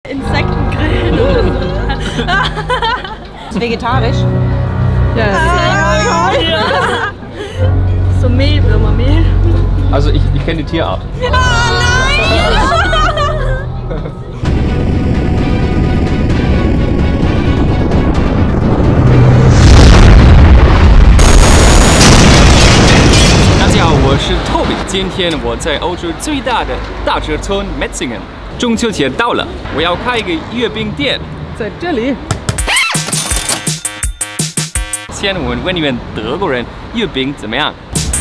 Insekten grillen oder so. Ist vegetarisch? Ja. So Mehlwürmermehl. Also ich kenne die Tierart. Oh nein! 我是 Toby， 今天我在欧洲最大的大折村 Metzingen。中秋节到了，我要开一个月饼店，在这里。先我问你们德国人月饼怎么样？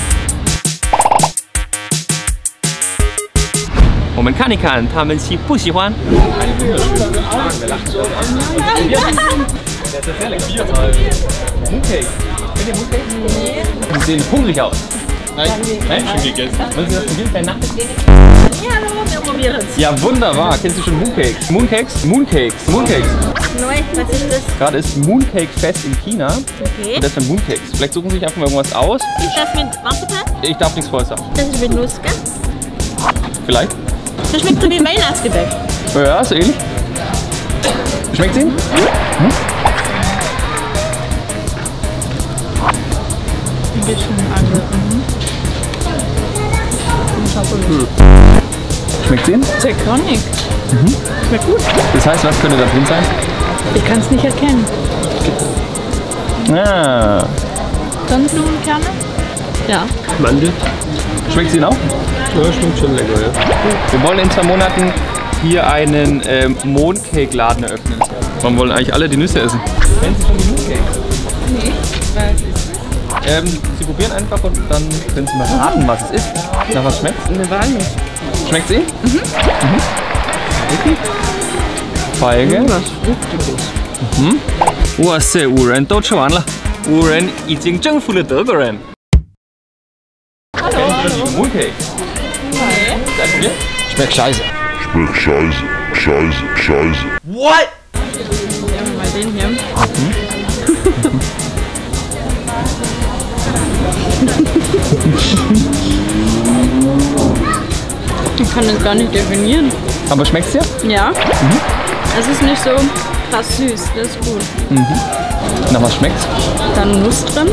我们看一看他们喜不喜欢。Die sehen hungrig aus. Nein, schon gegessen. Wollen Sie das probieren? Kleine Nachricht? Ja, hallo, wir probieren es. Ja, wunderbar. Kennst du schon Mooncakes? Mooncakes? Mooncakes. Mooncakes. Neu, was ist das? Gerade ist Mooncake Fest in China. Okay. Und das sind Mooncakes. Vielleicht suchen Sie sich einfach mal irgendwas aus. Ist das mit Marzipan? Ich darf nichts Volles sagen. Das ist mit Nuss, gell? Vielleicht? Das schmeckt so wie Weihnachtsgebäck. Ja, so ähnlich. Schmeckt's Ihnen? Hm? Ein bisschen anders. Schmeckt's Ihnen? Sehr körnig. Schmeckt gut. Das heißt, was könnte da drin sein? Ich kann es nicht erkennen. Ah. Sonnenblumenkerne? Ja. Mandel? Schmeckt's Ihnen auch? Ja, schmeckt schon lecker, ja. Wir wollen in 2 Monaten hier einen Mooncake-Laden eröffnen. Warum wollen eigentlich alle die Nüsse essen? Kennen Sie schon die Mooncakes? Nee, Sie probieren einfach und dann können Sie mal raten, was es ist. Nach was schmeckt's? eine Walnuss. Schmeckt's Ihnen? Wirklich? Feige. Was Fruchtiges. 哇塞，5人都吃完了，5人已经征服了德国人。Hallo. Kennen Sie die Mooncake? Nein. Seid probiert? Schmeckt scheiße. Schmeckt scheiße, scheiße, scheiße. What? Ja, mal den hier. Ich kann das gar nicht definieren. Aber schmeckt's dir? Ja. Es ist nicht so krass süß, das ist gut. Nach was schmeckt's? Dann Nuss drin.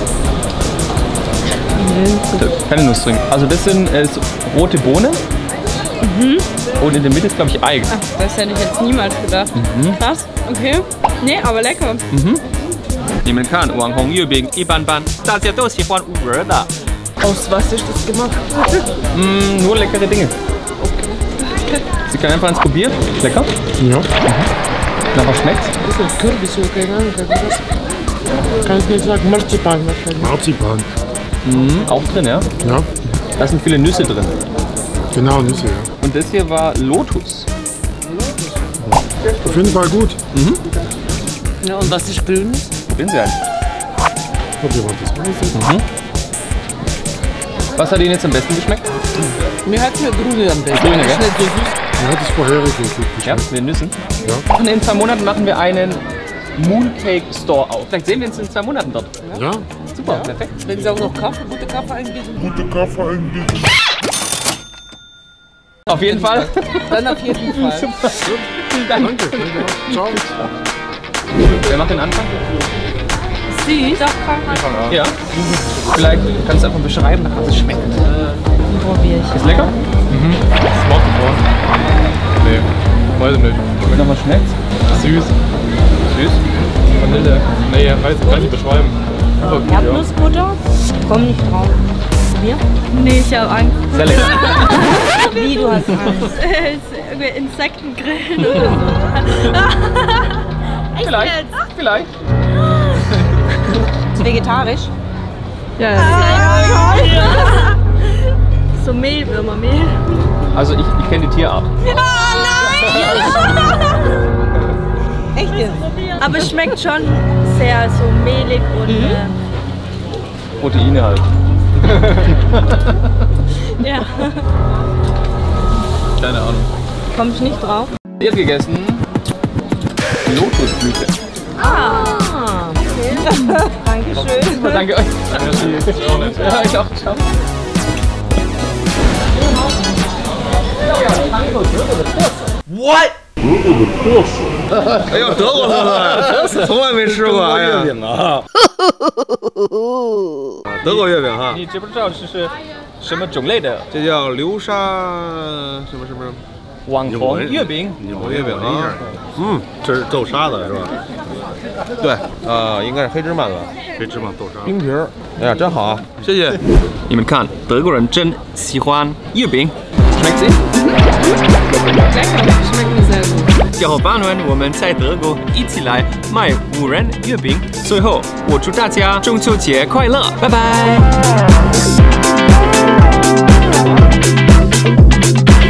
Keine Nuss drin. Also das sind so rote Bohnen. Und in der Mitte ist, glaube ich, Ei. Ach, das hätte ich jetzt niemals gedacht. Krass, okay. Nee, aber lecker. 你们看，网红月饼一般般，大家都喜欢5仁的。 Aus was ist das gemacht? Nur leckere Dinge. Sie können einfach eins probieren. Lecker. Ja. Nach was schmeckt's? Das ist Kürbis, keine Ahnung. Kann ich nicht sagen, Marzipan wahrscheinlich. Marzipan. Auch drin, ja? Ja. Da sind viele Nüsse drin. Genau, Nüsse, ja. Und das hier war Lotus. Auf jeden Fall gut. Ja, und was ist Grünes? Probieren Sie ein. Probieren wir das mal. Was hat Ihnen jetzt am besten geschmeckt? Mir hat mir Grüne am besten. Grüne, Das ist gell? nicht so süß. Ja, das vorherige gut Ja, geschmeckt. mit den Nüssen. Ja. Und in 2 Monaten machen wir einen Mooncake Store auf. Vielleicht sehen wir uns in 2 Monaten dort. Ja. Super, perfekt. Wenn Sie auch noch Kaffee, gute Kaffee einbieten, Gute Kaffee einbieten. Auf jeden Fall. dann auf jeden Fall. Super. Vielen Dank. Danke. Ciao. Wer macht den Anfang? Süß. Doch, Ja. Vielleicht kannst du einfach beschreiben, nach was es schmeckt. probiere ich. Ist lecker? Smartphone. Nee, weiß ich nicht. Und nach was schmeckt's? Süß. Süß. Vanille. Nee, kann ich beschreiben. Super gut, ja. Erdnussbutter? Komm nicht drauf. Wir? Nee, ich habe Angst. Sehr lecker. Wie, du hast Angst? Irgendwie Insekten grillen oder so. Echt Vielleicht. jetzt? Vielleicht. Ist vegetarisch? Ja. So Mehlwürmermehl. Also ich kenne die Tierart. Echt jetzt? Aber es schmeckt schon sehr so mehlig und Proteine halt. ja. Keine Ahnung. Komm ich nicht drauf. Ihr habt gegessen Lotusblüte. Ah, okay. Dankeschön. Super, danke euch. Ja, ich auch. Ciao. What? 哎呦，德国特色，从来没吃过。哎呀，月饼啊，德国月饼哈。 你知不知道这是什么种类的？ 这叫流沙什么什么网红月饼。 网红月饼啊。这是豆沙的是吧？对，应该是黑芝麻的。黑芝麻豆沙。冰皮儿，哎呀，真好啊！谢谢。 你们看，德国人真喜欢月饼。小伙伴们，我们在德国一起来卖5仁月饼。最后，我祝大家中秋节快乐，拜拜。